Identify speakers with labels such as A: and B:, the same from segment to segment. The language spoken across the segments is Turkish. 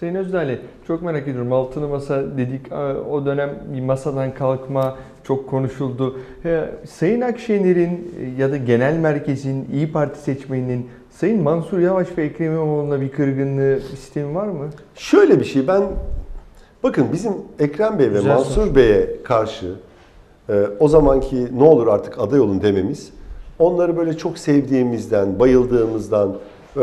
A: Sayın Özdağ'le çok merak ediyorum. Altılı masa dedik. O dönem bir masadan kalkma çok konuşuldu. Sayın Akşener'in ya da genel merkezin, İyi Parti seçmeninin Sayın Mansur Yavaş ve Ekrem İmamoğlu'na bir kırgınlığı, sistemi var mı?
B: Şöyle bir şey, bakın bizim Ekrem Bey ve
A: Güzel
B: Mansur
A: soru.
B: Bey'e karşı o zamanki ne olur artık aday olun dememiz, onları böyle çok sevdiğimizden, bayıldığımızdan,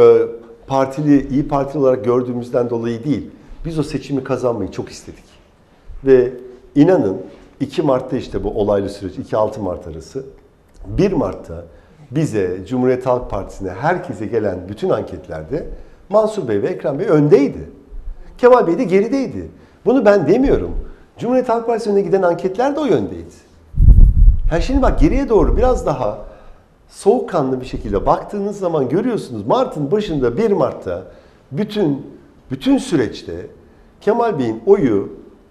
B: İyi Partili olarak gördüğümüzden dolayı değil. Biz o seçimi kazanmayı çok istedik. Ve inanın 2 Mart'ta işte bu olaylı süreç, 2-6 Mart arası, 1 Mart'ta bize, Cumhuriyet Halk Partisi'ne, herkese gelen bütün anketlerde Mansur Bey ve Ekrem Bey öndeydi. Kemal Bey de gerideydi. Bunu ben demiyorum. Cumhuriyet Halk Partisi önüne giden anketler de o yöndeydi. Şimdi bak, geriye doğru biraz daha soğukkanlı bir şekilde baktığınız zaman görüyorsunuz, Mart'ın başında 1 Mart'ta bütün süreçte Kemal Bey'in oyu,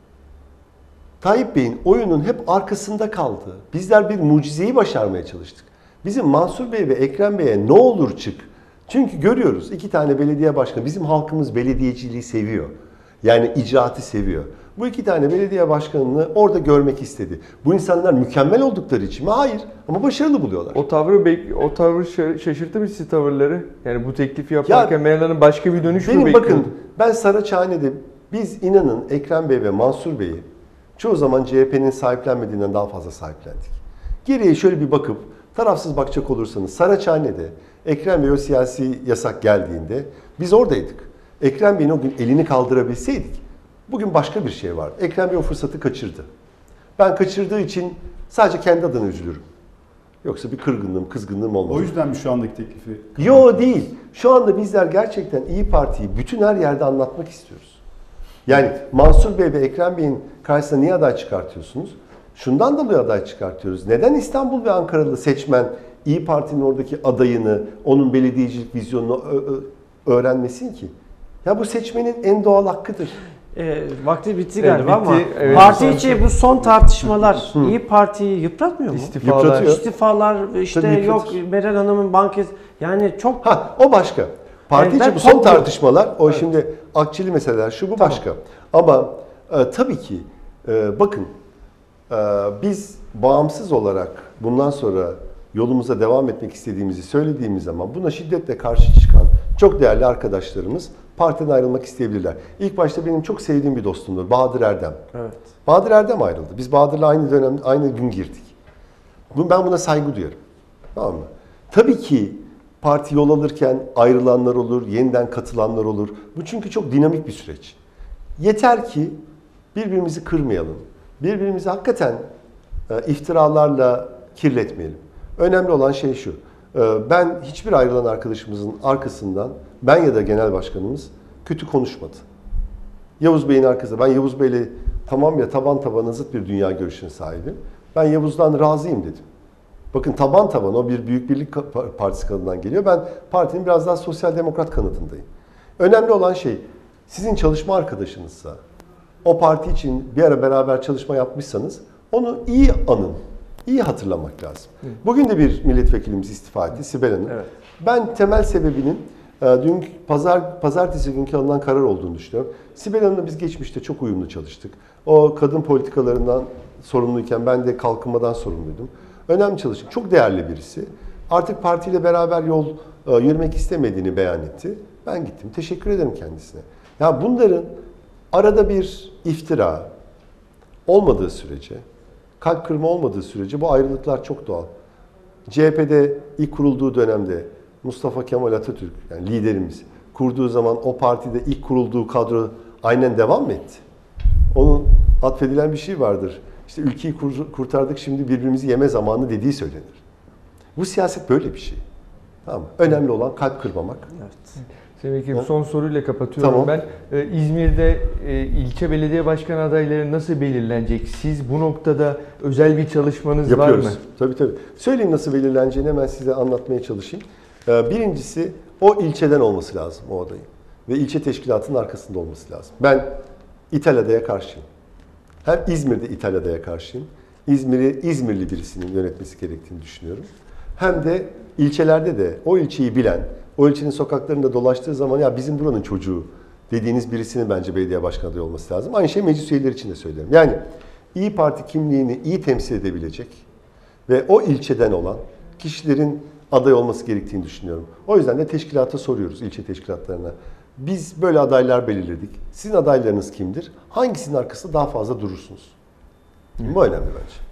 B: Tayyip Bey'in oyunun hep arkasında kaldı. Bizler bir mucizeyi başarmaya çalıştık. Bizim Mansur Bey ve Ekrem Bey'e ne olur çık. Çünkü görüyoruz 2 tane belediye başkanı, bizim halkımız belediyeciliği seviyor. Yani icraatı seviyor. Bu 2 tane belediye başkanını orada görmek istedi. Bu insanlar mükemmel oldukları için mi? Hayır. Ama başarılı buluyorlar.
A: O tavrı şaşırttı mı sizi, tavırları? Yani bu teklifi yaparken Meral Hanım başka bir dönüş mü
B: benim
A: bekliyordu?
B: bakın, ben Saraçhane'de biz inanın Ekrem Bey ve Mansur Bey'i çoğu zaman CHP'nin sahiplenmediğinden daha fazla sahiplendik. Geriye şöyle bir bakıp tarafsız bakacak olursanız, Saraçhane'de Ekrem Bey o siyasi yasak geldiğinde biz oradaydık. Ekrem Bey'in o gün elini kaldırabilseydik bugün başka bir şey vardı. Ekrem Bey o fırsatı kaçırdı. Ben kaçırdığı için sadece kendi adına üzülürüm. Yoksa bir kızgınlığım olmaz.
C: O yüzden mi şu andaki teklifi?
B: Yo, değil. Şu anda bizler gerçekten İyi Parti'yi bütün her yerde anlatmak istiyoruz. Yani Mansur Bey ve Ekrem Bey'in karşısına niye aday çıkartıyorsunuz? Şundan dolayı aday çıkartıyoruz. Neden İstanbul ve Ankaralı seçmen İyi Parti'nin oradaki adayını, onun belediyecilik vizyonunu öğrenmesin ki? Ya bu seçmenin en doğal hakkıdır.
D: Vakti bitti galiba
A: bitti.
D: ama
A: Evet,
D: parti içi bu son tartışmalar İyi Parti'yi yıpratmıyor mu?
B: Yıpratıyor.
D: İstifalar, işte
B: Tabii
D: yok
B: yıpratır.
D: Meral Hanım'ın yani çok...
B: O başka. Parti
D: Evet,
B: içi
D: ben
B: bu son
D: çok-
B: tartışmalar, şimdi akçeli meseleler, şu bu başka. Ama tabii ki bakın, biz bağımsız olarak bundan sonra yolumuza devam etmek istediğimizi söylediğimiz zaman buna şiddetle karşı çıkan çok değerli arkadaşlarımız partiden ayrılmak isteyebilirler. İlk başta benim çok sevdiğim bir dostumdur, Bahadır Erdem.
D: Evet.
B: Bahadır Erdem ayrıldı. Biz Bahadır'la aynı gün girdik. Ben buna saygı duyarım. Tamam mı? Tabii ki parti yol alırken ayrılanlar olur, yeniden katılanlar olur. Bu çünkü çok dinamik bir süreç. Yeter ki birbirimizi kırmayalım. Birbirimizi hakikaten iftiralarla kirletmeyelim. Önemli olan şey şu. Ben hiçbir ayrılan arkadaşımızın arkasından, ben ya da genel başkanımız kötü konuşmadı. Yavuz Bey'in arkasında, ben Yavuz Bey'le tamam ya taban tabana zıt bir dünya görüşüne sahibim. Ben Yavuz'dan razıyım dedim. Bakın taban taban o bir Büyük Birlik Partisi kanadından geliyor. Ben partinin biraz daha sosyal demokrat kanadındayım. Önemli olan şey, sizin çalışma arkadaşınızsa, o parti için bir ara beraber çalışma yapmışsanız onu iyi anın, iyi hatırlamak lazım. Bugün de bir milletvekilimiz istifa etti, Sibel Hanım.
D: Evet.
B: Ben temel sebebinin dün pazartesi günkü alınan karar olduğunu düşünüyorum. Sibel Hanım'la biz geçmişte çok uyumlu çalıştık. O kadın politikalarından sorumluyken ben de kalkınmadan sorumluydum. Önemli çalıştık. Çok değerli birisi. Artık partiyle beraber yol yürümek istemediğini beyan etti. Ben gittim. Teşekkür ederim kendisine. Ya bunların arada bir iftira olmadığı sürece, kalp kırma olmadığı sürece bu ayrılıklar çok doğal. CHP'de ilk kurulduğu dönemde Mustafa Kemal Atatürk, yani liderimiz, kurduğu zaman o partide ilk kurulduğu kadro aynen devam mı etti? Onun atfedilen bir şey vardır. İşte ülkeyi kurtardık, şimdi birbirimizi yeme zamanı dediği söylenir. Bu siyaset böyle bir şey. Tamam mı? Önemli olan kalp kırmamak.
D: Evet.
A: Sayın Vekilim, son soruyla kapatıyorum.
B: Tamam.
A: Ben İzmir'de ilçe belediye başkan adayları nasıl belirlenecek? Siz bu noktada özel bir çalışmanız
B: Yapıyoruz.
A: var mı?
B: Tabii. Söyleyeyim nasıl belirleneceğini, hemen size anlatmaya çalışayım. Birincisi o ilçeden olması lazım o adayın. Ve ilçe teşkilatının arkasında olması lazım. Ben İthal adaya karşıyım. Hem İzmir'de İthal adaya karşıyım. İzmir'i İzmirli birisinin yönetmesi gerektiğini düşünüyorum. Hem de ilçelerde de o ilçeyi bilen, o ilçenin sokaklarında dolaştığı zaman ya bizim buranın çocuğu dediğiniz birisinin bence belediye başkanı adayı olması lazım. Aynı şey meclis üyeleri için de söylerim. Yani İyi Parti kimliğini iyi temsil edebilecek ve o ilçeden olan kişilerin aday olması gerektiğini düşünüyorum. O yüzden de teşkilata soruyoruz, ilçe teşkilatlarına. Biz böyle adaylar belirledik. Sizin adaylarınız kimdir? Hangisinin arkasında daha fazla durursunuz? Bu önemli bence.